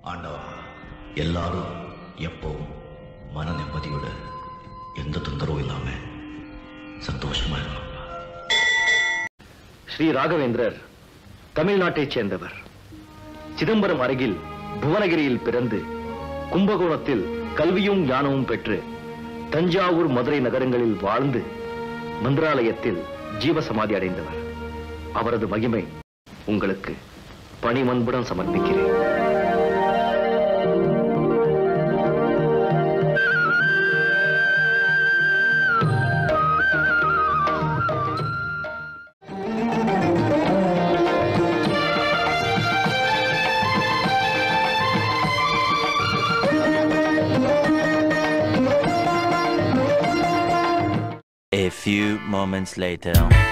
ஆண்டவா, எல்லாரும் எப்பவும் மன நிம்மதியோட எந்த தொந்தரவும் இல்லாம சந்தோஷமா இருக்கணும். ஸ்ரீ ராகவேந்திரர் தமிழ்நாட்டைச் சேர்ந்தவர். சிதம்பரம் அருகில் புவனகிரியில் பிறந்து கும்பகோணத்தில் கல்வியும் ஞானமும் பெற்று தஞ்சாவூர் மதுரை நகரங்களில் வாழ்ந்து மந்திராலயத்தில் ஜீவசமாதி அடைந்தவர். அவரது மகிமை உங்களுக்கு பணிவன்புடன் சமர்ப்பிக்கிறேன். A few moments later.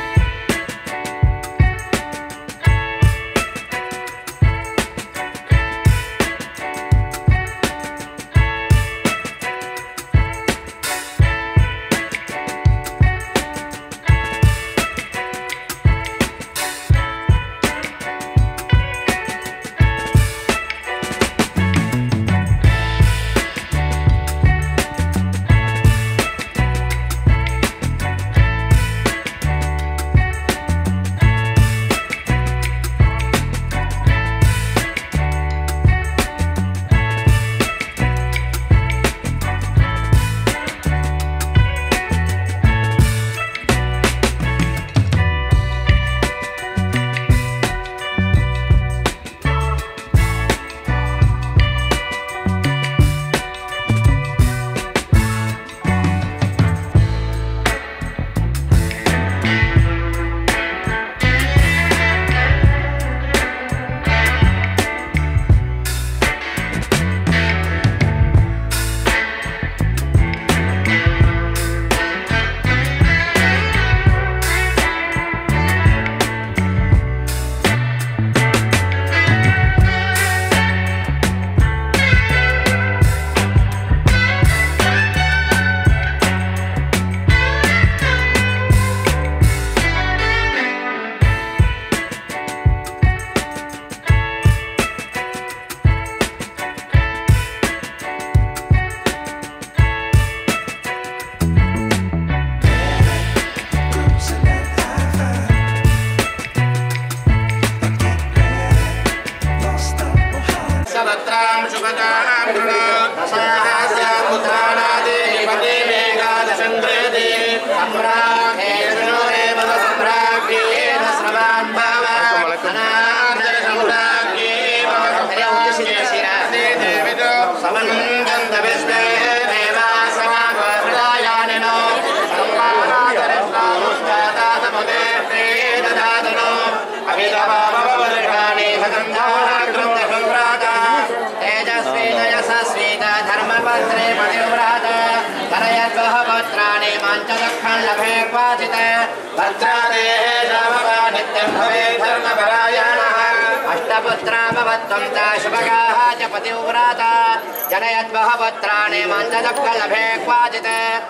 जनयद्वहपुत्राणि मञ्चदक्खलभे क्वाचित्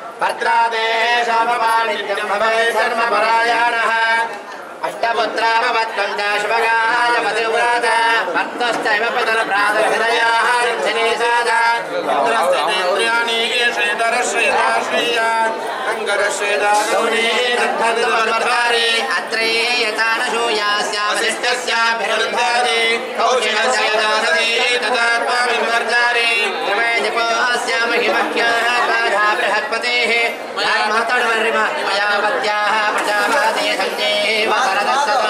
भद्रादेशापमानित्यं भवेत् धर्मपरायणः अष्टपुत्रापवत्वं च शुभगाय पतिव्रत भक्तश्चैव पितरप्रातर्हृदयाः रिन्धिनी साधा इन्द्रस्तेन्द्रियाणि श्रीधरश्रीराश्रीया अङ्गरश्रीदा गौरी दग्धद्वद्वधारी अत्रे यतानशूयास्यावशिष्टस्याभिरुद्धारि कौशिकस्य दासति तदात्माविमर्जारि महिमह्याः बाधा बृहत्पतेः धर्मतडवर्रिमः मयावत्याः प्रजापते सञ्जेव सरदस्तता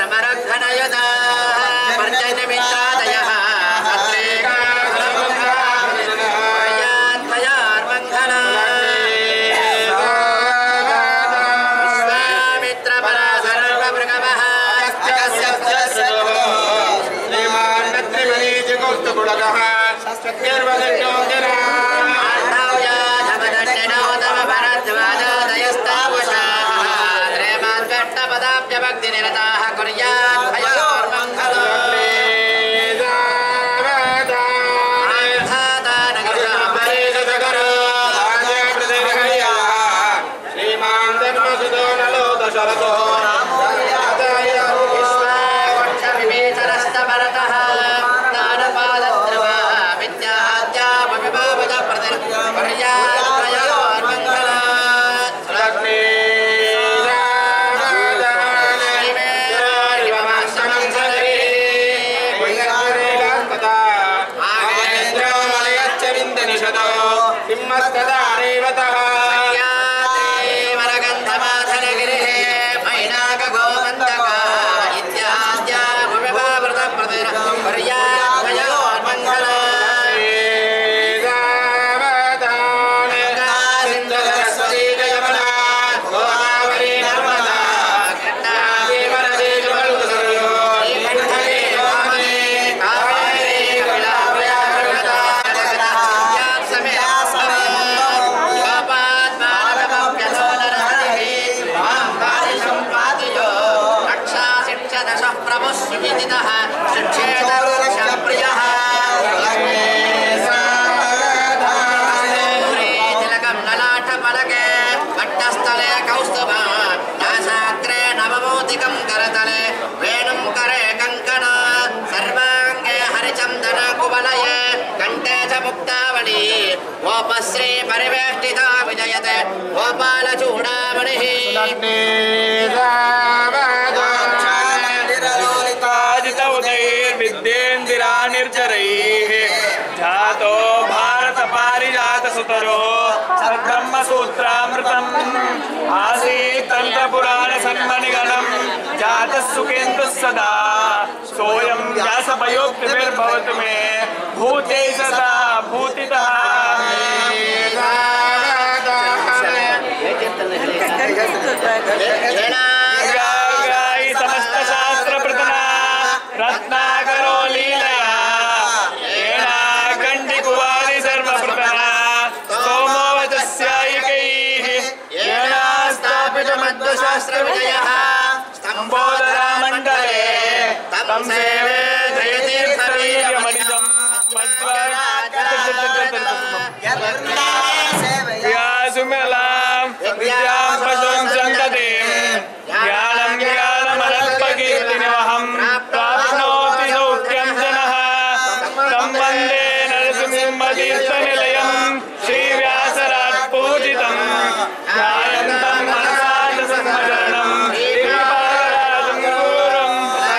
जातो भारत पारिजात सुतरो सद्ब्रह्म सूत्रामृतम् आसीत् तंत्र पुराण सन्मनिगणम् जातः सुखेन्दुः सदा सोऽयं व्यासपयोक्तिभिर्भवतु मे भूते सदा भूतितः समस्त शास्त्र प्रतना रत्नाकरो लीलया गंडि कुवारी सर्वप्रतना सोमो वचस्यायिकैः येना स्थापित मध्वशास्त्र विजयः स्तंभोदरा मंडले तं सेवे जयतीर्थवीर्यमनितं व्यासुमलां विद्यां पशुं सन्ततिं ज्ञानं ज्ञानमनल्पकीर्तिनिवहं प्राप्नोति सौख्यं जनः तं वन्दे नरसिंहतीर्थनिलयं श्रीव्यासराट् पूजितं ध्यायन्तं मनसा दशमचरणं श्रीपादराजं गुरुं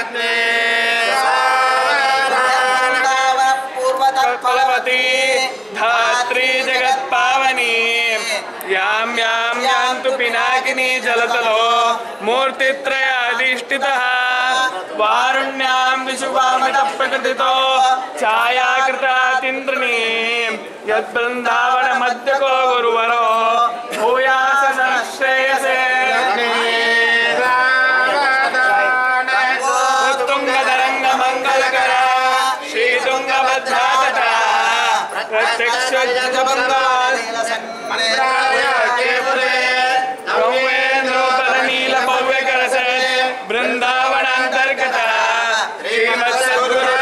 फलवती धात्री जगत्पावनी यां यां यान्तु पिनाकिनी जलतलो मूर्तित्रयाधिष्ठितः वारुण्यां विशुभामितः प्रकटितो छायाकृतातीन्द्रिणीं यद्बृन्दावनमध्यको गुरुवरो भूयास श्रेयसे उत्तुङ्गतरङ्गमङ्गलकर श्रीतुङ्गभद्रा तटा वृंदावनांतर्गत श्रीमद सद्गुरु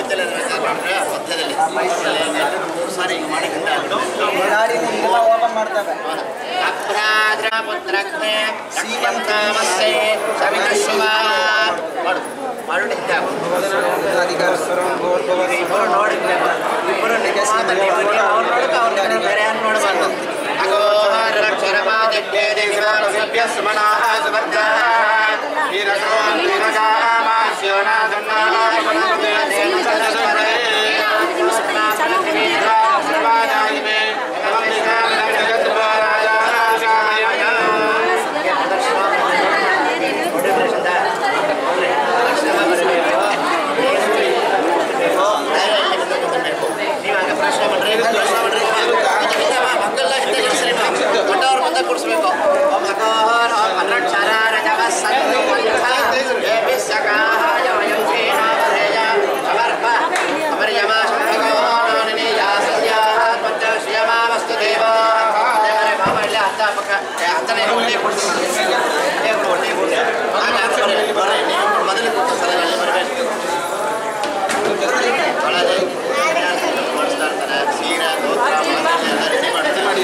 ಮಧ್ಯದಲ್ಲಿ 3 ಸಾರಿ ಹಿಂಗೆ ಮಾಡಿ ಓಪನ್ ಮಾಡ್ತೇವೆ ಅಭ್ರಾದ್ರ ಪುತ್ರಜ್ಞೆ ಸೀಮಂತಾಮಸ್ಸೆ ಸವಿತಶುಭ ಮಾಡು ಮಾಡಿದ್ದ ಇಬ್ಬರು ನೋಡಿದ್ರೆ ಇಬ್ಬರು ಮಾತಲ್ಲಿ ಅವ್ರು ನೋಡಕ್ಕೆ ಅವ್ರು ಬೇರೆ ಯಾರು ನೋಡಬಾರ್ದು ಅಗೋಹರಕ್ಷರಪಾದಿಭ್ಯೇ ದೇವಾಲಭ್ಯ ಸುಮನಾಹ ಸುಭದ್ರಃ ಕೂಡಿಸ್ಬೇಕು ಮೊದಲು ಕೂತು ಸ್ಥಳಗಳಲ್ಲಿ ಬರಬೇಕು ಮಾಡಿಸ್ತಾ ಇರ್ತಾರೆ ಸೀರೆ ಗೋತ್ರ ರೆಡಿ ಮಾಡ್ತಾರೆ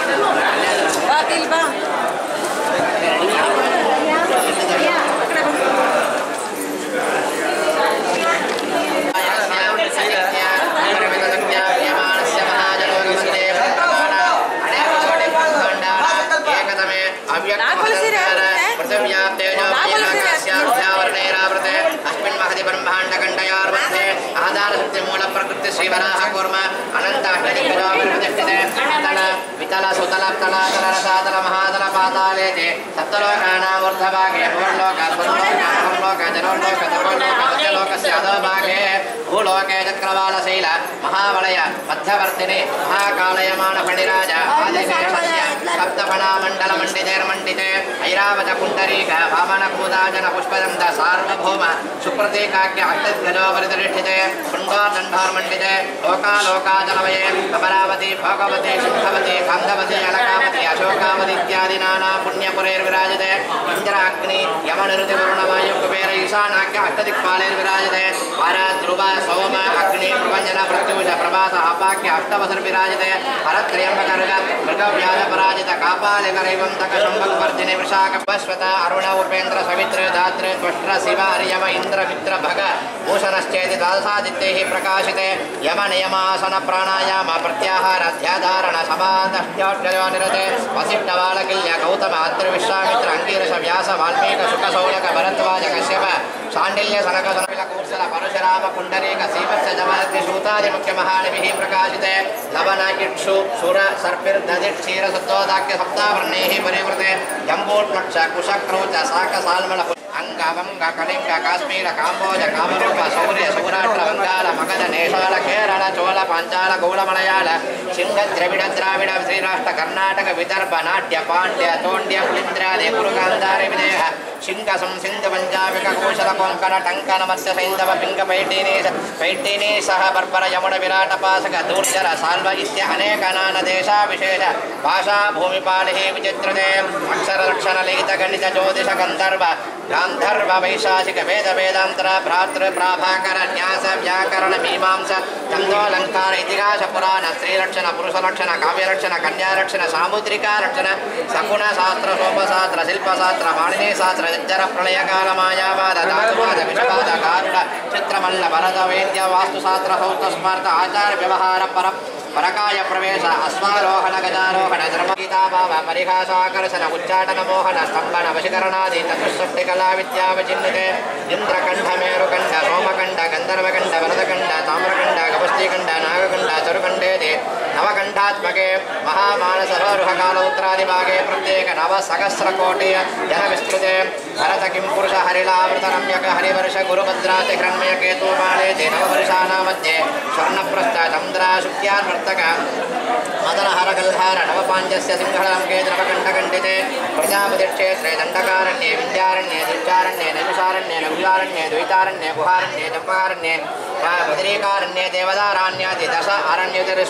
प्रकृति श्री वराह कूर्म अनंत वितल सुतल तल तल रसातल महातल पाताले सप्तलोकानामूर्धभागे भूर्लोक स्वर्लोक जनोलोक तपोलोक सत्यलोकस्य अधोभागे भूलोके चक्रवालशैल महावलय मध्यवर्तिनि महाकालयमान फणिराज आदिदेशस्य सप्तफणामण्डल मण्डितेर्मण्डिते ऐरावत पुण्डरीक वामनकूदाजन पुष्पदन्त सार्वभौम सुप्रतीकाख्य अष्टध्वजो परितिष्ठिते पुण्डोर्दण्डोर्मण्डिते लोकालोकाजलवये अमरावती भोगवती सिंहवती कान्धवती अलकावती अशोकावती इत्यादि नाना पुण्यपुरैर्विराजते इन्द्राग्नि यमनिरुतिवरुणवायु कुबेर ईशानाख्य अष्टदिक्पालैर्विराजते ध्रुव सोम अग्नि प्रपञ्चन प्रत्युष प्रभास अपाख्य अष्टवसर्विराजते हरत्र्यम्बकर्ग मृगव्याध पराजित कापालिकरैवन्तक शम्भवर्धिनि वृषाकपश्वत अरुण उपेन्द्र सवित्र धात्र त्वष्ट्र शिव हरियम इन्द्र मित्र भग भूषणश्चेति द्वादशादित्यैः प्रकाशिते यम नियमासन प्राणायाम प्रत्याहार ध्याधारण समादष्ट्योष्टयो निरते वसिष्ठवालकिल्य गौतम अत्र विश्वामित्र अंगीरस व्यास वाल्मीक शुक सौनक भरद्वाज कश्यप शाण्डिल्य सनक सनपिल कूर्सल परशुराम पुण्डरीक सीवत्स जमदग्नि सूतादि मुख्य महानिभिः प्रकाशिते लवण इक्षु सुर सर्पिर्दधित् क्षीर सत्तोदाख्य सप्तावर्णैः परिवृते जम्बूर्पक्ष कुशक्रौच शाक साल्मल अंग वंग कलिंग काश्मीर काम्बोज कामरूप शौर्य सौराष्ट्र बंगाल मगध नेषाल केरल चोल पांचाल गौड़ मलयाल सिंह द्रविड़ द्राविड़ श्रीराष्ट्र कर्नाटक विदर्भ नाट्य पांड्य तोंड्य पुलिंद्रादि कुरुगांधारि विदेह सिंह संसिंध पंजाबिक कौशल कोंकण टंकन मत्स्य सैंधव पिंग पैठिनी सह बर्बर यमुन विराट पासक दूर्जर साल्व इत्य अनेक नाना देशा विशेष भाषा भूमिपालिः विचित्रते अक्षर लक्षण लिखित गणित ज्योतिष गंधर्व गांधर्व वैशासिक वेद वेदांतर भ्रातृ प्राभाकर न्यास व्याकरण मीमांसा छंदोलंकार इतिहास पुराण स्त्रीलक्षण पुरुषलक्षण काव्यलक्षण कन्यालक्षण सामुद्रिका लक्षण सगुण शास्त्र सोपशास्त्र शिल्पशास्त्र माणिनी शास्त्र जज्जर प्रलय काल मायावाद धातुवाद विषवाद कारुण चित्रमल्ल भरत वैद्य वास्तुशास्त्र सौत स्मार्त आचार व्यवहार परकाय प्रवेश अश्वारोहण गजारोहण धर्मगीताभाव परिहासाकर्षण उच्चाटन मोहन स्तंभन वशीकरणादि चतुष्षष्टिकला विद्यावचिन्नुते इंद्रकंठ मेरुकंठ सोमकंठ गंधर्वकंठ वरदकंठ ताम्रकंठ कपुष्टिकंठ नागकंठ चरुकंठेति नवकंठात्मके महामानसरोरुहकालोत्तरादिभागे प्रत्येक नवसहस्रकोटि जनविस्तृते भरत किं पुरुष हरिलावृत रम्यक हरिवर्ष गुरुभद्राति हिरण्यकेतुमालेति नववर्षाणां मध्ये स्वर्णप्रस्थ चन्द्रा शुक्यान् मदनहर गल्हार नवपांचस्य सिंहलंके नवकंठकंडिते प्रजापतिक्षेत्रे दंडकारण्ये विद्यारण्ये दुर्चारण्ये नैमिषारण्ये लघुचारण्ये द्वैतारण्ये गुहारण्ये चंपारण्ये बद्रीकारण्ये देवदारण्यादि दश अरण्येति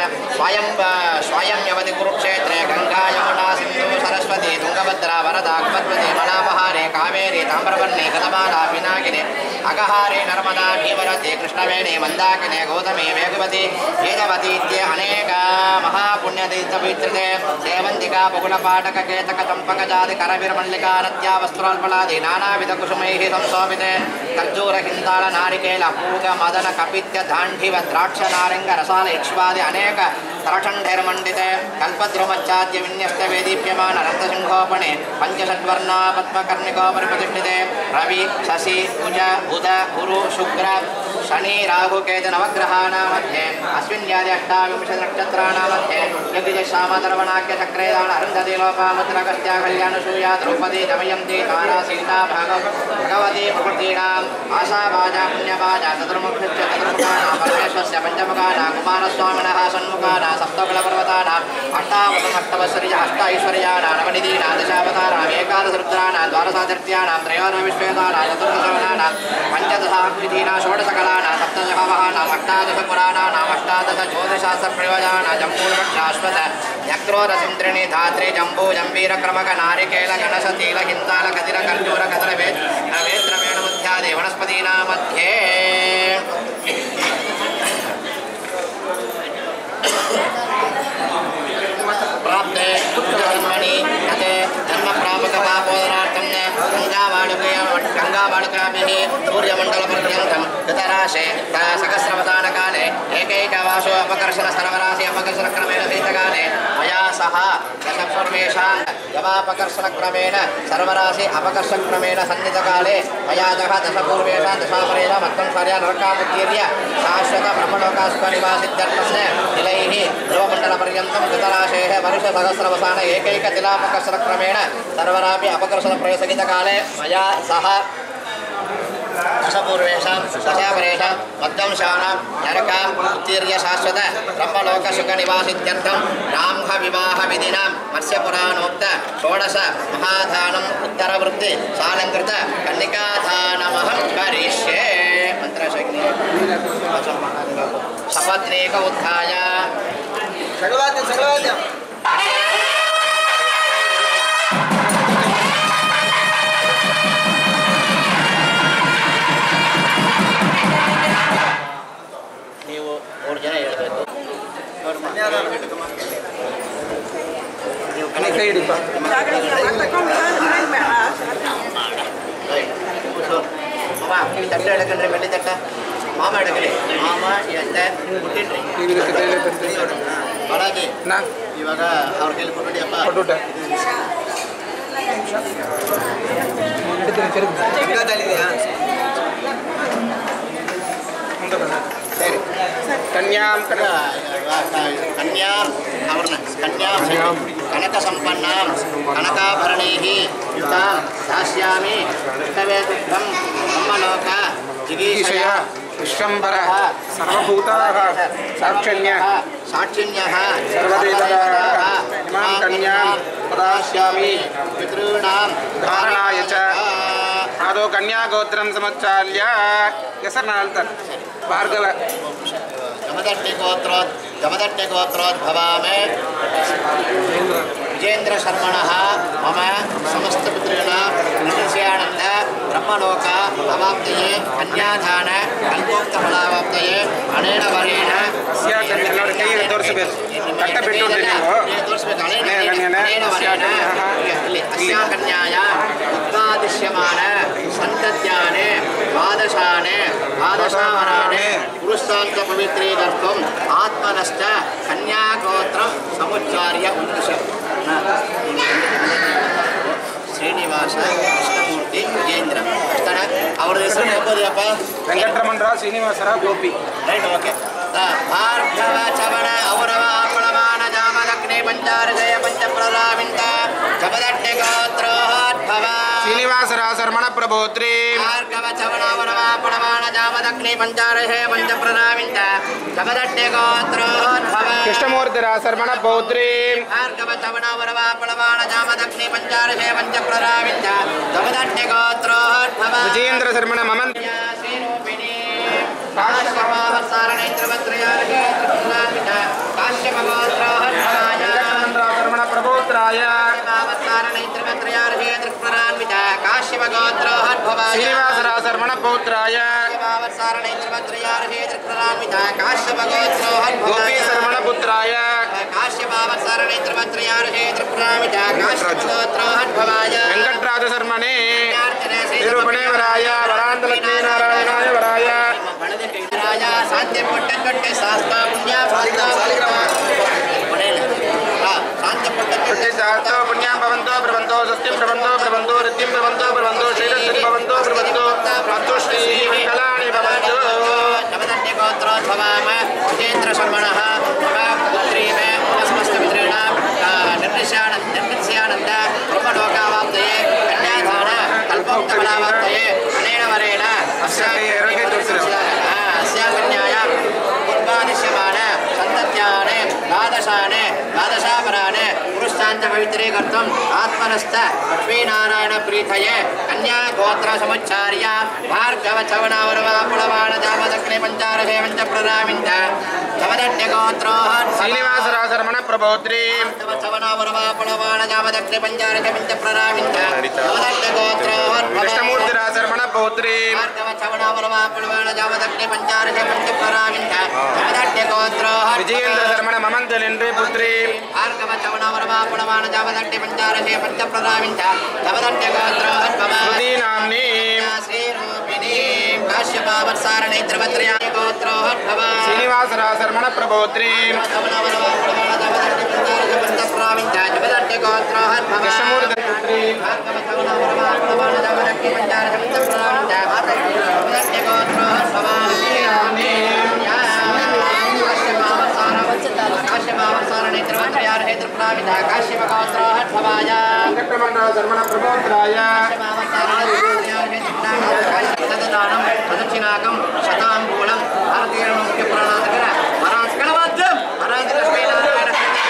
स्वयं यवति कुरुक्षेत्रे गंगा यमुना सिंधु सरस्वती तुंगभद्रा वरदा पद्मती मलापहारे कावेरी ताम्रवर्णे कदमाला पिनाकिने अगहारे नर्मदा भीमरते कृष्णवेणी मंदाकिने गौतमी वेगवती वेदवती इत्य अनेक महापुण्यतीर्थपवित्रते सेवन्तिका बकुलपाटक केतक चंपक जाति करवीरमल्लिका नद्या वस्त्रोल्पलादि नानाविध कुसुमैः संशोभिते खर्जूर हिंदाल नारिकेल पूग मदन कपित्य दाण्डिव द्राक्ष नारंग रसाल इक्ष्वादि अनेक तरठण्डैर्मण्डिते कल्पद्रुमच्चाद्य विन्यस्त वेदीप्यमान रक्तसिंहोपणे पंचषड्वर्णा पद्मकर्णिकोपरि प्रतिष्ठिते रवि शशि कुज बुध गुरु शुक्र शनि राहु केतु नवग्रहाणां मध्ये अस्मिन्यादि अष्टाविंशति नक्षत्राणां मध्ये यज्ञ श्यामधर्वणाख्य चक्रेदान अरुन्धति लोपामुद्रगस्त्या कल्याणसूया द्रौपदी दमयन्ती तारा सीता भगवती प्रकृतीनाम् आशाभाजा पुण्यभाजा चतुर्मुखश्च चतुर्मुखानां परमेश्वरस्य पञ्चमुखानां कुमारस्वामिनः षण्मुखानां सप्तकुलपर्वतानाम् अष्टावसमष्टवत्सरिज अष्ट ऐश्वर्याणां नवनिधीनां दशावताराम् एकादशरुद्राणां द्वादशादित्यानां त्रयोदशविश्वेदानां चतुर्दशवनानां पञ्चदशाक्षितीनां षोडशकलानां सप्तदशभावानाम् अष्टादशपुराणानाम् अष्टादश ज्योतिषशास्त्रप्रयोजानां जम्बूर्वक्षाश्वत यक्रोरसिंद्रिणी धात्री जम्बू जम्बीरक्रमक नारिकेल गणश तील हिन्दाल कदिर कर्जूर कदर वेत्रवेणुमुद्यादि वनस्पतीनां मध्ये प्राप्ते जन्मनि तते जन्मप्रापकपापोदनार्थं गङ्गावाडुकाभिः सूर्यमण्डलपर्यन्तं ऋतराशे सहस्रवसानकाले एकैकवासो अपकर्षण सर्वराशि अपकर्षणक्रमेण सहितकाले मया सह दशपूर्वेषां यवापकर्षणक्रमेण सर्वराशि अपकर्षणक्रमेण सन्निधकाले मया जः दशपूर्वेषां दशापरेण मत्तं सर्या नरकामुत्तीर्य शाश्वत ब्रह्मलोकास्वनिवासित्यर्थस्य तिलैः ध्रुवमण्डलपर्यन्तं ऋतराशेः वर्षसहस्रवसान एकैकतिलापकर्षणक्रमेण सर्वरापि अपकर्षणप्रयोगसहितकाले मया सह दशपूर्वेषां दशापरेषां मद्वंशानां नरकाम् उत्तीर्य शाश्वत ब्रह्मलोकसुखनिवासित्यर्थं ब्राह्मविवाहविधिनां मत्स्यपुराणोक्त षोडश महादानम् उत्तरवृत्ति सालङ्कृत कन्निकादानमहं करिष्ये मन्त्रशक्ति सपत्नीक उत्थाय सगवाद्यं ನೀವು 3 ಜನ ಹೇಳಬೇಕು ನೀವು ಕೈ ಹಿಡಿಪ ಮಾಮ ತಟ್ಟೆ ಹಿಡ್ಕೊಂಡ್ರೆ ಬೆಳ್ಳಿ ತಟ್ಟ ಮಾಮ ಹಿಡ್ಕೊಳ್ಳಿ ಮಾಮ ಎತ್ತ ಹುಟ್ಟಿನ್ರಿ ಬಾಲಾಜಿ ಇವಾಗ ಅವ್ರ ಕೈಲಿ ಕೊಟ್ಬಿಡಿಯಪ್ಪ ಸರಿ ಕನ್ಯಾಂ ಅವ್ರನ್ನ ಕನ್ಯಾ ಕನಕ ಸಂಪನ್ನಾಂ ಕನಕಾಭರಣೈಃ ಯುತಾಂ ದಾಸ್ಯಾಮಿ ಕೃಷ್ಣವೇದುಗ್ಧಂ ಬ್ರಹ್ಮಲೋಕ ಜಿಗೀಷಯ ವಿಶ್ವಂಬರಃ ಸರ್ವಭೂತಾಃ ಸಾಕ್ಷಿಣ್ಯಃ ಸರ್ವದೇವತಾಃ ಇಮಾಂ ಕನ್ಯಾಂ ಪ್ರದಾಸ್ಯಾಮಿ ಪಿತॄಣಾಂ ಧಾರಣಾಯ ಚ ಆದೋ ಕನ್ಯಾ ಗೋತ್ರಂ ಸಮಚ್ಚಾಲ್ಯ ಹೆಸರು ನಾನು ಹೇಳ್ತಾರೆ ಭಾರ್ಗವ जमदट्टे गोत्रोद्भवामे विजेन्द्र शर्मणः मम समस्तपुत्रेणां विशेषानन्द ब्रह्मलोक अवाप्तये कन्यादान कल्पोक्तफलावाप्तये अनेन वरेण अस्या कन्याया उत्पादिश्यमान सन्तत्याने द्वादशाने द्वादशावराणे पुरुषान्त पवित्रीकर्तुम् आत्मनश्च कन्यागोत्रं समुच्चार्य उन्नश ಶ್ರೀನಿವಾಸ ಕೃಷ್ಣಮೂರ್ತಿ ವಿಜೇಂದ್ರ ಅಷ್ಟಣ ಅವ್ರ ಹೆಸರು ಹೇಳ್ಬೋದಪ್ಪ ವೆಂಕಟರಮಣರಾವ್ ಶ್ರೀನಿವಾಸರಾವ್ ಗೋಪಿ ರೈಟ್ ಓಕೆ ಭಾರ್ಗವ ಚವಣ ಔರವ ಪಳವಾನ ಜಾಮದಗ್ನಿ ಪಂಚಾರಜಯ ಪಂಚಪ್ರರಾವಿಂತ ಜಪದಟ್ಟೆ ಗೋತ್ರೋದ್ಭವ ಶ್ರೀನಿವಾಸರಾವ್ ಶರ್ಮಣ ಪ್ರಭೋತ್ರಿ ಭಾರ್ಗವ ಚವಣ ಔರವ ಪಳವಾನ ಜಾಮದಗ್ನಿ ಪಂಚಾರಜಯ ಪಂಚಪ್ರರಾವಿಂತ ಜಪದಟ್ಟೆ ಗೋತ್ರೋದ್ಭವ ಕೃಷ್ಣಮೂರ್ತಿರಾವ್ ಶರ್ಮಣ ಪೌತ್ರಿ ಭಾರ್ಗವ ಚವಣ ಔರವ ಪಳವಾನ ಜಾಮದಗ್ನಿ ಪಂಚಾರಜಯ ಪಂಚಪ್ರರಾವಿಂತ ಜಪದಟ್ಟೆ ಗೋತ್ರೋದ್ಭವ ವಿಜೇಂದ್ರ ಶರ್ಮಣ ಮಮಂತ್ ಕಾಶ್ಯಪ ಶ್ರೀನಿವಾಸರಾಸರ್ಮಣ ಪೌತ್ರಾಯ ಗೋಪಿ ಶರ್ಮಣ ಪುತ್ರಾಯ ವೆಂಕಟರಾಜ ಶರ್ಮಣೇ ನಿರೂಪಣೇವರಾಯ ವರಾಂತಲಕ್ಷ್ಮೀನಾರಾಯಣಾಯ ವರಾಯ ಸಾಧ್ಯ ಪಟ್ಟೆ ಶಾಸ್ತ್ರ ಪುಣ್ಯ शास्त्रो पुण्यां भवन्तो प्रबन्धो स्वस्तिं प्रबन्धो रिद्धिं प्रबन्धो श्रीरस्तिं भवन्तो भवन्तु श्रीः मङ्गलानि भवन्तु नवदण्डगोत्रोद्भवाम विजेन्द्र शर्मणः पुत्रीः समस्तमित्रेणां निर्निस्यानन्द ब्रह्मलोकावाप्तये कन्यादान कल्पोक्तफलावाप्तये अनेन वरेण अस्या कन्यायां पूर्वादिश्यमान सन्तत्याने द्वादशापरान् पुरुषान्त पवित्रीकर्तुम् आत्मनस्थ लक्ष्मीनारायण प्रीतये कन्या गोत्र समुच्चार्य भार्गव चवनावरवापुलवाण दामदग्नि पंचारहे पंच प्ररामिन्द चवदट्य गोत्रोः श्रीनिवासरासर्मण प्रभौत्री चवनावरवापुलवाण दामदग्नि पंचारहे पंच प्ररामिन्द चवदट्य गोत्रोः कृष्णमूर्तिरासर्मण पौत्री भार्गव चवनावरवापुलवाण दामदग्नि पंचारहे पंच प्ररामिन्द चवदट्य गोत्रोः विजयेन्द्र शर्मण ममन्तलिन्द्रे पुत्री भार्गव चवनावरवापुलवाण दामदग्नि पंचारहे पंच प्ररामिन्द चवदट्य गोत्रोः श्रुति नाम्नी श्रीनिवासरासर्मण प्रभौत्री कृष्णमूर्ति पुत्री शर्मण प्रभौत्राय प्रदक्षिणाकं शतांगूलं भारतीय मुख्य पुराणाधिकर महाराजकलवाद्यं महाराज लक्ष्मीनारायण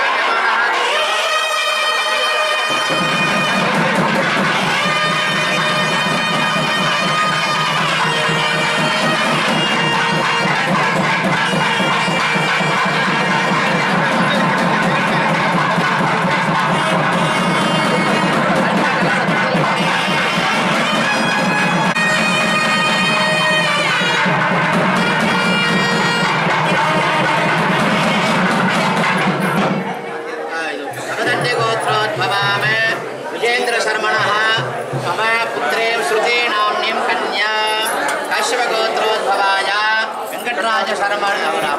विजेन्द्र शर्मणः मम पुत्रे श्रुति नाम्नीं कन्या काश्यपगोत्रोद्भवाय वेंकटराज शर्मण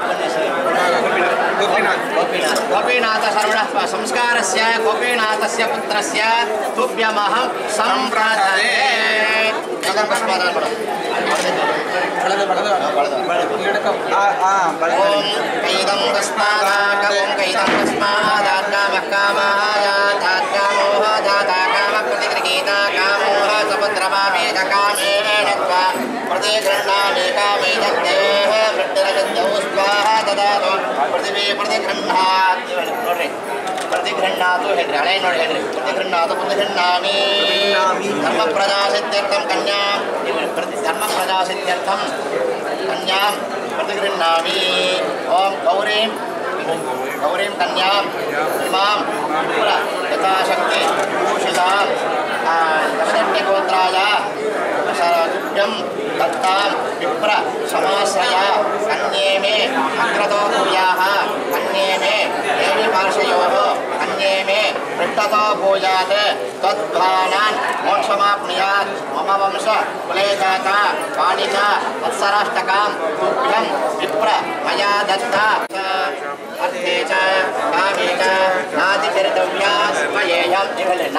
गोपीनाथ शर्मणः संस्कारस्य गोपीनाथस्य पुत्रस्य तुभ्यमहं संप्रदये कैदं तस्मादाकं कैदं तस्मादाकामकामाजाताकामोहजाताकामप्रतिगृहीता कामोह समुद्रमामेद कामेन त्वा प्रतिगृह्णामि कामेदग्नेः वृद्धिरगद्धौ स्वाहा ददातु पृथिवी प्रतिगृह्णात् नोड्रि प्रतिगृह्णातु हेड्रि हळे नोड्रि हेड्रि प्रतिगृह्णातु प्रतिगृह्णामि धर्मप्रजासिद्ध्यर्थं कन्यां धर्मप्रजासिद्ध्यर्थं कन्यां प्रतिगृह्णामि ओम गौरीं कन्यां इमां यथाशक्ति भूषितां दशण्यगोत्राय तुभ्यं दत्तां विप्र समाश्रया कन्ये मे अग्रतो भूयाः कन्ये मे देवी पार्श्वयोः कन्ये मे पृष्ठतो भूयात् तद्भानान् मोक्षमाप्नुयात् मम वंश कुले जाता वाणी च वत्सराष्टकां तुभ्यं विप्र मया दत्ता अर्थे च कामे च नातिचरितव्या स्मयेयं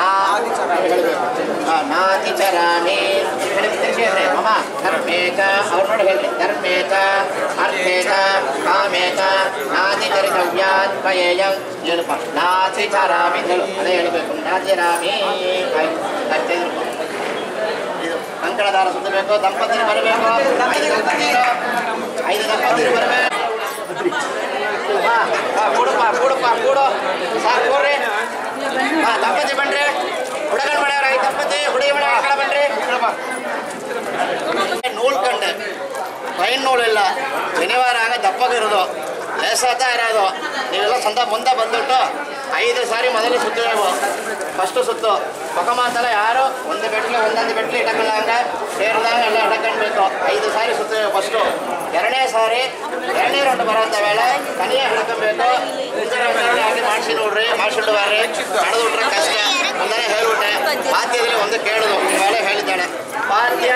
नातिचरामि मम धर्मे च धर्मे च अर्थे च कामे च नातिचरितव्या स्मयेयं नातिचरामि नातिचरामि ಕಂಕಣದಾರ ಸುತ್ತಬೇಕು ದಂಪತಿರು ಬರಬೇಕು 5 ದಂಪತಿರು ಬರಬೇಕು ಕೂಡು ಸಾಕು ಕೂಡ್ರಿ ದಂಪತಿ ಬನ್ರಿ ಹುಡುಗನ ಮನೆಯವ್ರ 5 ದಂಪತಿ ಹುಡುಗಿ ಮನೆಯವ್ರ ಕಡೆ ಬನ್ರಿ ನೂಲ್ ಕಂಡೆ ಪೈನ್ ನೂಲಿಲ್ಲ ಶನಿವಾರ ಆಗ ದಪ್ಪಗಿರೋದು ಲೇಸಾತ ಇರೋದು ನೀವೆಲ್ಲ ಸಂದ ಮುಂದೆ ಬಂದ್ಬಿಟ್ಟು 5 ಸಾರಿ ಮೊದಲು ಸುತ್ತಬೇಕು ಫಸ್ಟ್ ಸುತ್ತು ಪಕ್ಕ ಮಾತಲ್ಲ ಯಾರು ಒಂದೊಂದು ಬೆಟ್ಲು ಇಟ್ಟಕೊಳ್ಳಂಗ ಸೇರಿದಾಗ ಎಲ್ಲ ಇಟ್ಕೊಳ್ಬೇಕು 5 ಸಾರಿ ಸುತ್ತ ಫಸ್ಟು ಎರಡನೇ ಸಾರಿ ಎರಡನೇ ರೌಂಡ್ ಬರೋಂಥ ವೇಳೆ ಕನಿಯ ಹಿಡ್ಕೊಬೇಕು ಹಾಕಿ ಮಾಡಿಸಿ ನೋಡ್ರಿ ಮಾಡಿಸಿಡ್ಬಾರ್ರಿ ನಡೆದು ಬಿಟ್ರೆ ಕಷ್ಟ ಮುಂದೆ ಹೇಳ್ಬಿಟ್ಟೆ ವಾದ್ಯದಲ್ಲಿ ಒಂದು ಕೇಳುದು ಈ ವೇಳೆ ಹೇಳಿದ್ದಾಳೆ ವಾದ್ಯ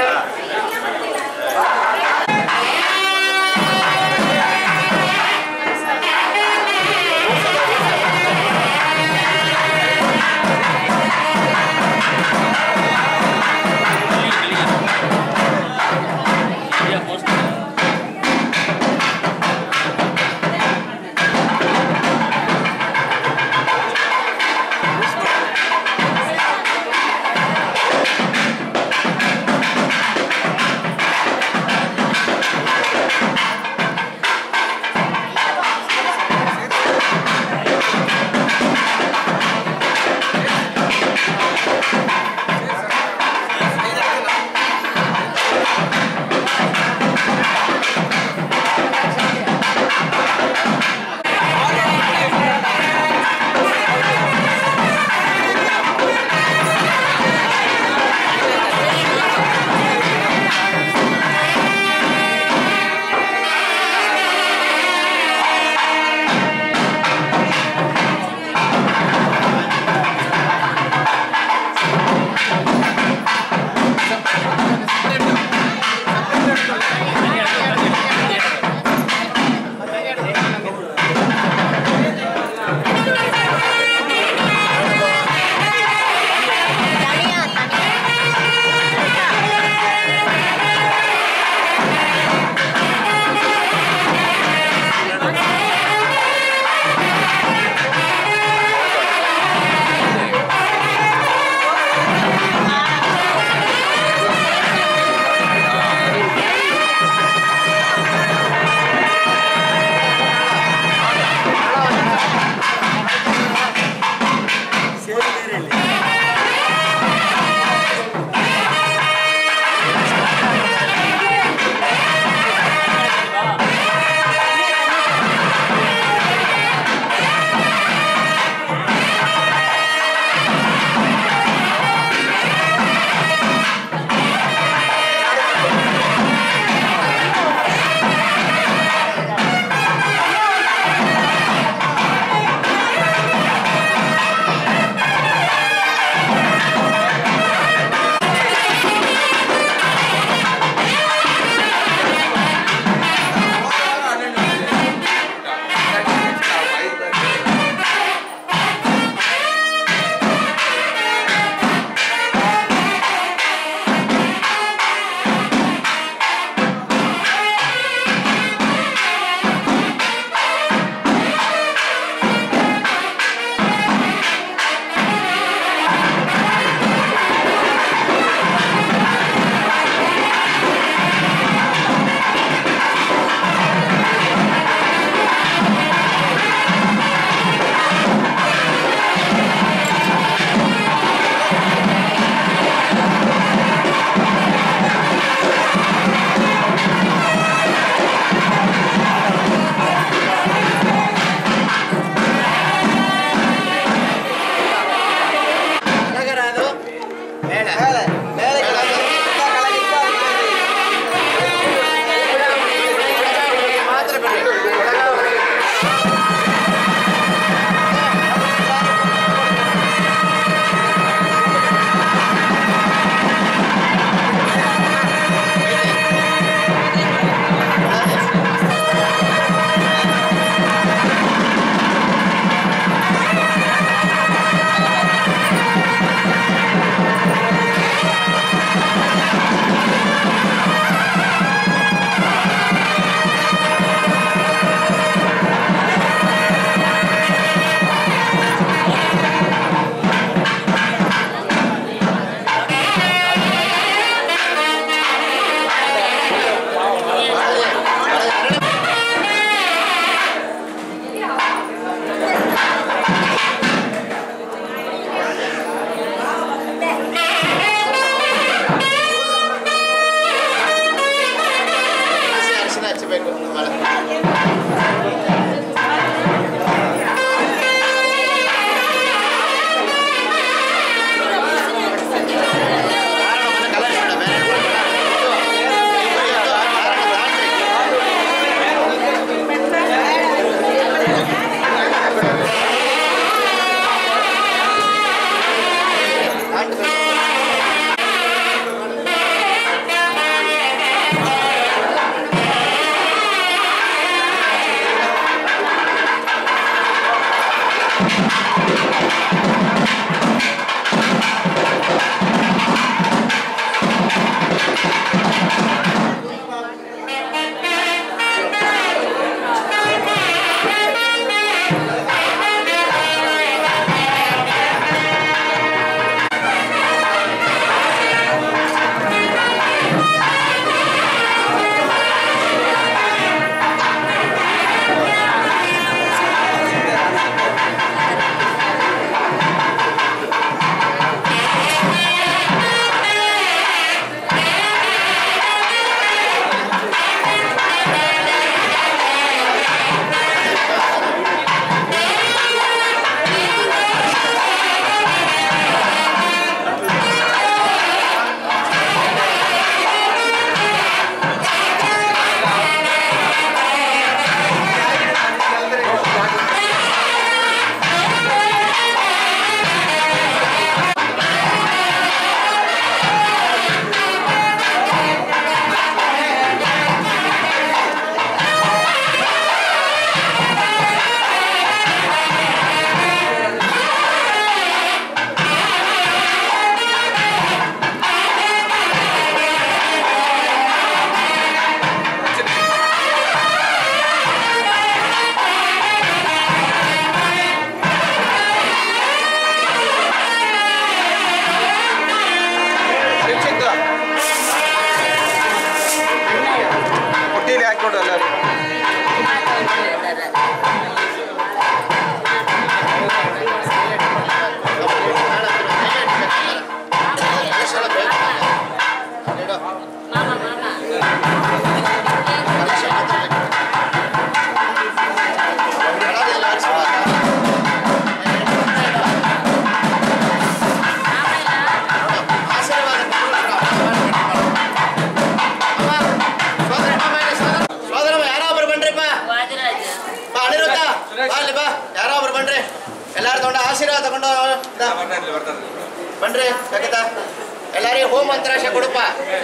ಬನ್ರಿ ಖಂಡಿತ ಎಲ್ಲಾರಿಗೂ ಹೂ ಮಂತ್ರಾಶ ಕೊಡುಪ್ಪ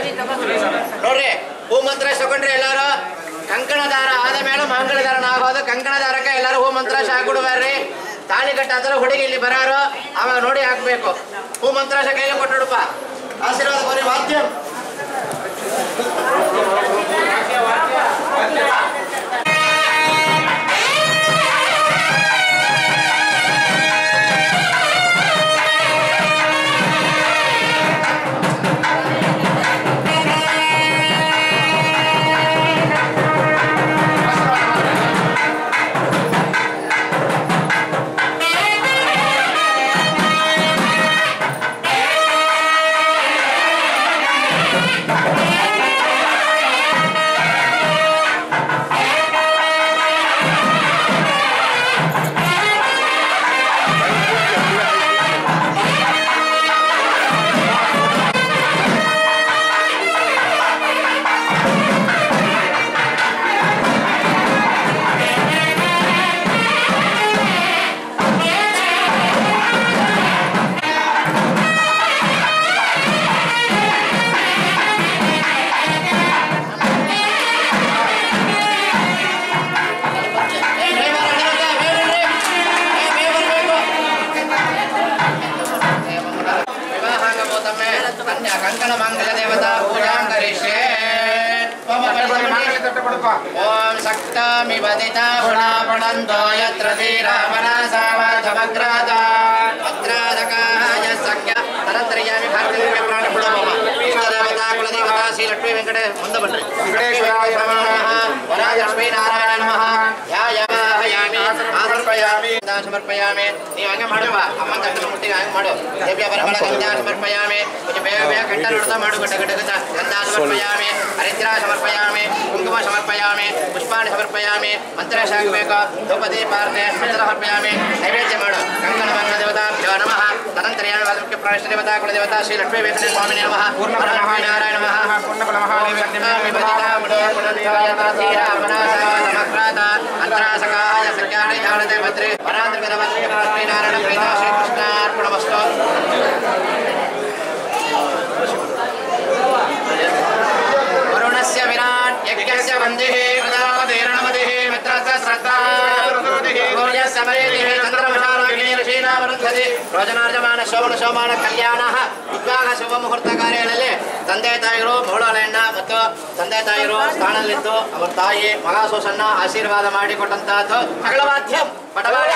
ನೋಡ್ರಿ ಹೂ ಮಂತ್ರಾಶ ತಗೊಂಡ್ರಿ ಎಲ್ಲಾರು ಕಂಕಣ ದಾರ ಆದ ಮೇಲೆ ಮಂಗಳ ದಾರನ ಆಗೋದು ಕಂಕಣ ದಾರಕ್ಕೆ ಎಲ್ಲಾರು ಹೂ ಮಂತ್ರಾಶ ಹಾಕೊಡ್ಬೇಡ್ರಿ ತಾಳಿ ಕಟ್ಟಾದ್ರೆ ಹುಡುಗಿ ಇಲ್ಲಿ ಬರಾರು ಆವಾಗ ನೋಡಿ ಹಾಕ್ಬೇಕು ಹೂ ಮಂತ್ರಾಶ ಕೈಗೆ ಕೊಟ್ಟುಡಪ್ಪ ಆಶೀರ್ವಾದ ಬರೀ ವಾದ್ಯ कंकण मंगल देवता पूजा करिष्ये ओम सक्तामि वदिता गुणा पणन्तो यत्र धीरामनासा वाचमग्राता अत्रादकाय सख्य तरत्रयामि भारतीय प्राण पुडमम इष्ट देवता कुल देवता श्री लक्ष्मी वेंकटे ಮುಂದೆ ಬನ್ನಿ ವೆಂಕಟೇಶ್ವರಾಯ ನಮಃ ವರಾಯ ಲಕ್ಷ್ಮೀ ನಾರಾಯಣ ನಮಃ ಯಾಯಾಮಿ ಸಮರ್ಪಯಾಮಿ ಸಮರ್ಪಯಾಮಿ ನೀವು ಹಂಗೆ ಮಾಡುವ ಅಮ್ಮ ತಟ್ಟನ ಮುಟ್ಟಿಗೆ ಹಂಗೆ ಮಾಡು ದೇವ್ಯ ಬರಬಳ ಗಂಧಾ ಸಮರ್ಪಯಾಮಿ ಮುझे ಬೇಗ ಬೇಗ ಗಂಟ ನೋಡ್ತಾ ಮಾಡು ಗಂಟ ಗಂಟ ಗಂಟ ಗಂಧಾ ಸಮರ್ಪಯಾಮಿ ಹರಿದ್ರಾ ಸಮರ್ಪಯಾಮಿ ಕುಂಕುಮ ಸಮರ್ಪಯಾಮಿ ಪುಷ್ಪಾಣಿ ಸಮರ್ಪಯಾಮಿ ಮಂತ್ರ ಶಾಖಬೇಕು ಧೂಪದಿ ಪಾರ್ನೆ ಮಂತ್ರ ಸಮರ್ಪಯಾಮಿ ನೈವೇದ್ಯ ಮಾಡು ಕಂಕಣ ಮಂಗಲ ದೇವತಾ ನಮಃ ತದಂತರ್ಯಾಮಿ ವಾಸುಕ್ಯ ಪ್ರಾಣ ದೇವತಾ ಕುಲ ದೇವತಾ ಶ್ರೀ ಲಕ್ಷ್ಮೀ ವೆಂಕಟೇಶ್ವರ ಸ್ವಾಮಿ ನಮಃ ಪರಮಹಂಸ ನಾರಾಯಣ ನಮಃ ಪೂರ್ಣಫಲ ಮಹಾದೇವ ವಿಭಜಿತಾ ಮುಡೇ ಪುನರ್ಯಾಯ ಶ್ರೀರಾಮನಾಥ ಸಮಗ್ರಾತ ಅಂತರಾಸಕಾಯ ಸಜ್ಞಾನಿ ಜ್ಞಾನದೇ ಭದ್ರೇ ಪರಾಂತರ್ಗತ ವಾಸುಕ್ಯ ಪ್ರಾಣ ನಾರಾಯಣ ಪ್ರೀತಾ ಶ್ರೀ ಕೃಷ್ಣಾರ್ಪಣಮಸ್ತು वरुणस्य विराट यज्ञस्य वन्दिः प्रजापतिर्नमतिः मित्रस्य श्रद्धा सूर्यस्य ಸಮಯೇತಿ ಚಂದ್ರಮಶಾರಾಗಿನಿ ಋಷೀನಾಮರುಂಧತಿ ರೋಜನಾರ್ಜಮಾನ ಶೋಭನ ಕಲ್ಯಾಣ ವಿದ್ವಾಗ ಶುಭ ಮುಹೂರ್ತ ಕಾರ್ಯಗಳಲ್ಲಿ ತಂದೆ ತಾಯಿಗಳು ಮೌಳಳೆಯನ್ನ ಮತ್ತು ತಂದೆ ತಾಯಿರು ಸ್ಥಾನದಲ್ಲಿದ್ದು ಅವರ ತಾಯಿ ಮಗ ಸೊಸನ್ನ ಆಶೀರ್ವಾದ ಮಾಡಿಕೊಟ್ಟಂತಹದ್ದು ಮಂಗಳವಾದ್ಯ ಪಟವಾಡ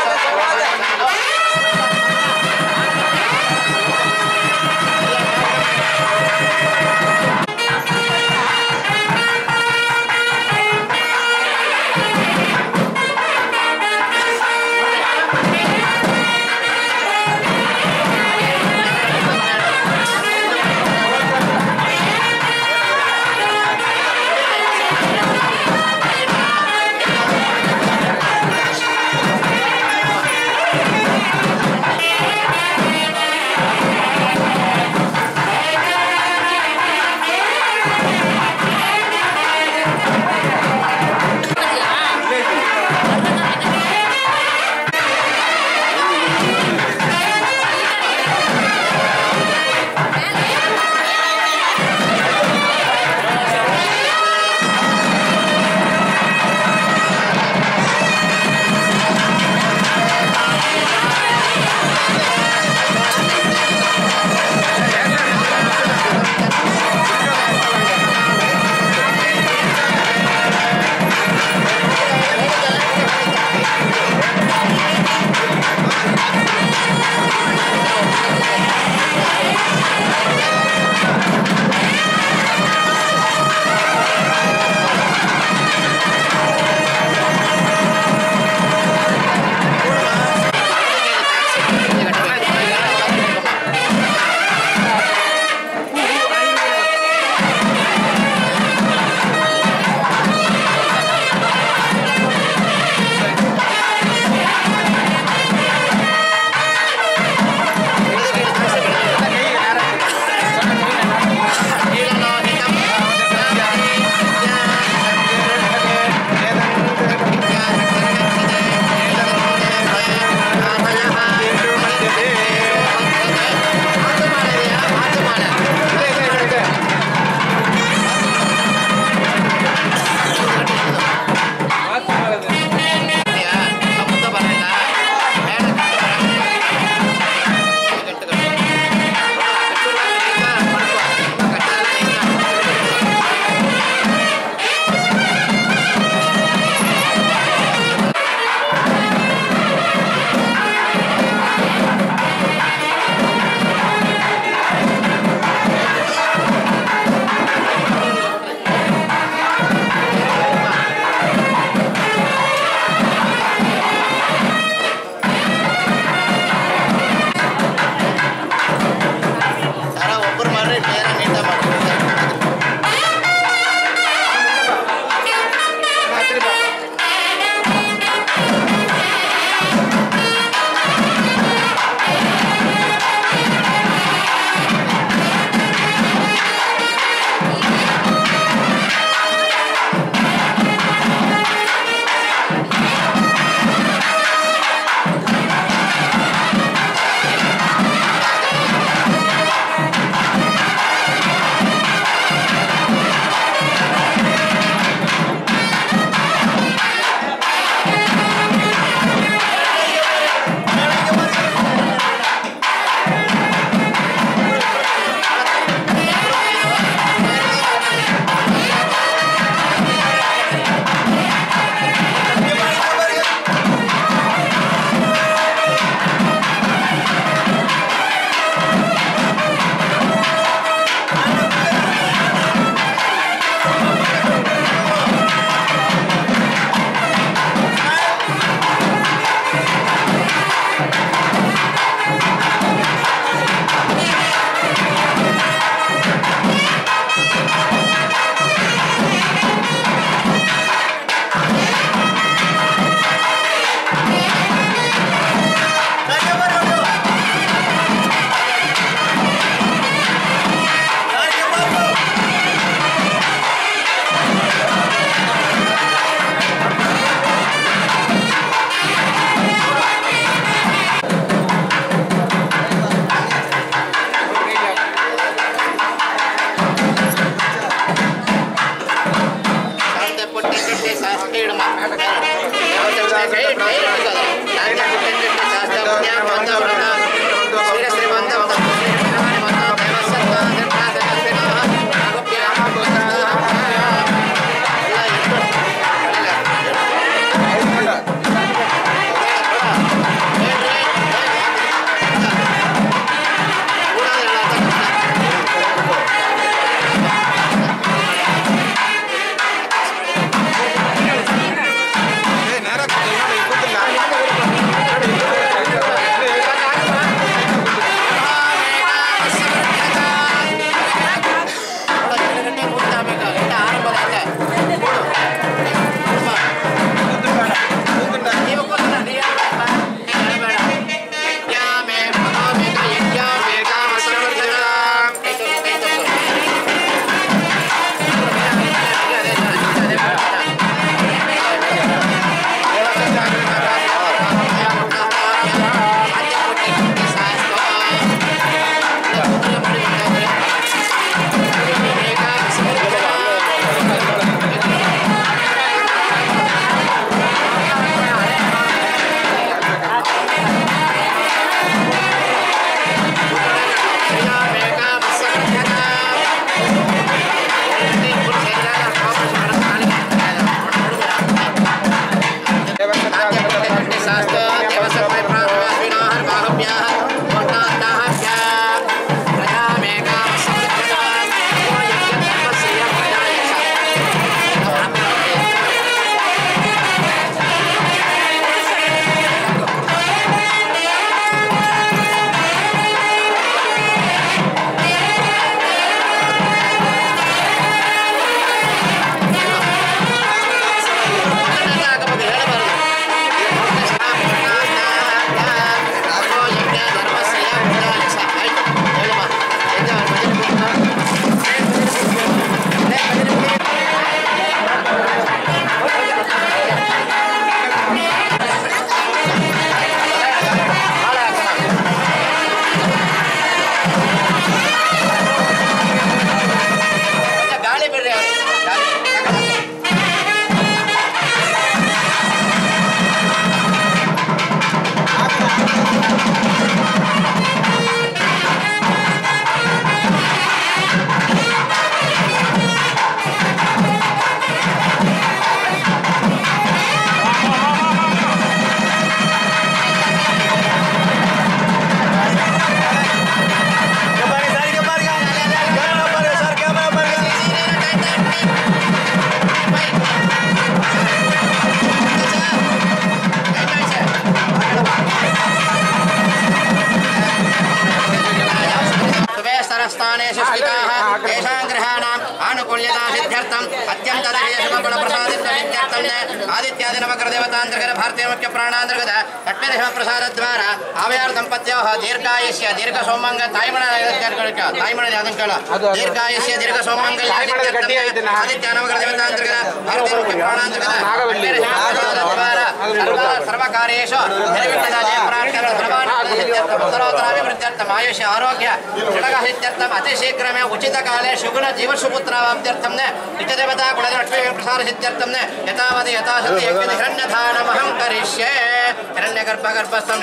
तेषां ग्रहाणाम् आनुकूल्यता सिद्ध्यर्थम् अत्यन्तदेशमफलप्रसादित्व सिद्ध्यर्थम् आदित्यादि नवग्रहदेवतान्तर्गत भारतीय मुख्य प्राणान्तर्गत तत्मेदेशमप्रसादद्वारा आवयार दम्पत्योः दीर्घायुष्य दीर्घसौमङ्गल तायमण यादंकल दीर्घायुष्य दीर्घसौमङ्गल आदित्य नवग्रहदेवतान्तर्गत भारतीय मुख्य प्राणान्तर्गत तत्मेदेशमप्रसादद्वारा सर्वकार्येषु निर्विघ्नता जयप्रार्थना उत्तरोत्तराभिवृद्ध्यर्थम् आयुष्य आरोग्य षडगसिद्ध्यर्थम् अतिशीघ्रमे उचितकाले सुगुण जीवसुपुत्रावाप्त्यर्थं नित्यदेवता कुललक्ष्मी प्रसाद सिद्ध्यर्थं यथावधि यथाशक्ति यज्ञ हिरण्यधानमहं करिष्ये हिरण्यगर्भगर्भस्थं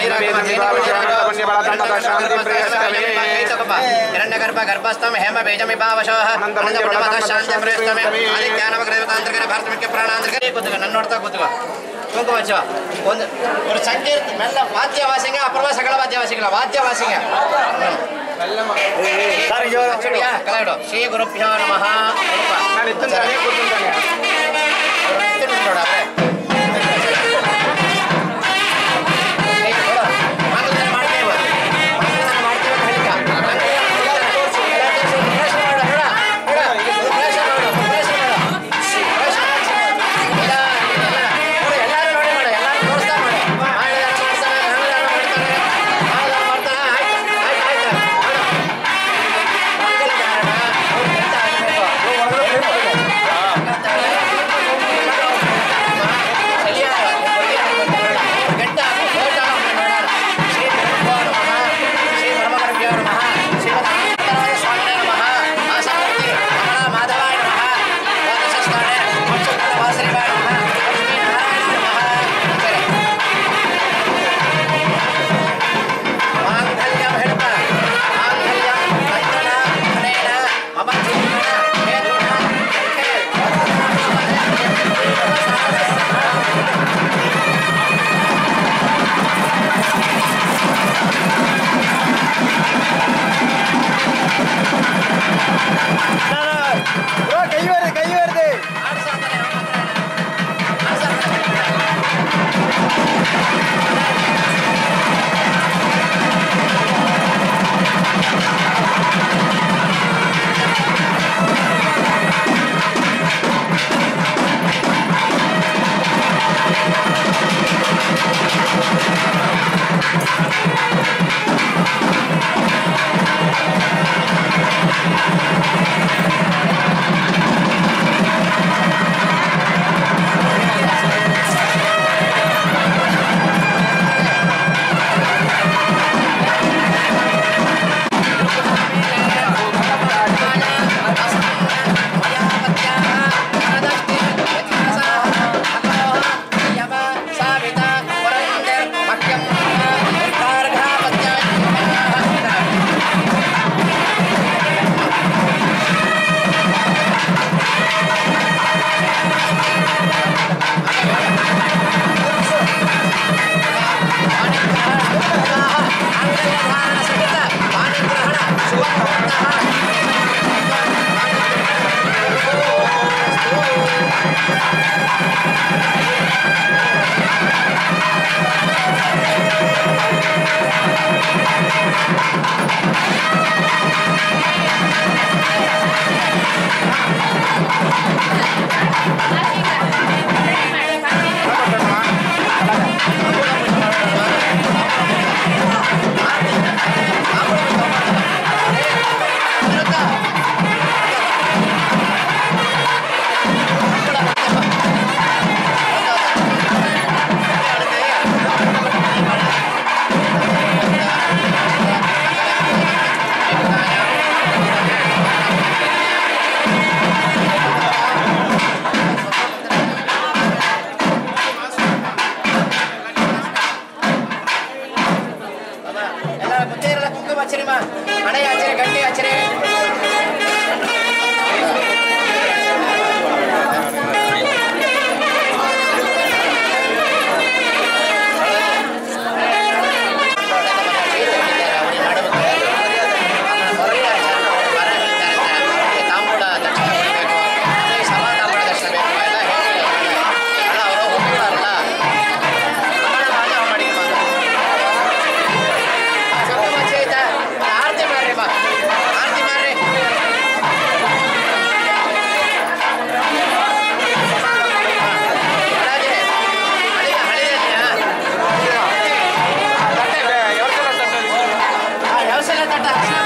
हिरण्यगर्भगर्भस्थं हेमबीजमिभावशः अनन्तपुण्यमतः शान्तिप्रयस्तमे आदित्यानवग्रहदेवतान्तर्गत भारतमुख्य प्राणान्तर्गत ಕೂತ್ಕೋ ನನ್ನ ನೋಡ್ತಾ ಕೂತ್ಕೋ ಕುಂಕುಮಚ್ಚ ಒಂದು ಸಂಕೀರ್ತ ಮೆಲ್ಲ ವಾದ್ಯವಾಸಿಂಗ ಅಪೂರ್ವ ಸಕಲ ವಾದ್ಯವಾಸಿಗಳ ವಾದ್ಯವಾಸಿಂಗ ಕಲಾವಿಡು ಶ್ರೀ ಗುರುಭ್ಯೋ ನಮಃ ಮೇಲೆ ತಟ್ಟ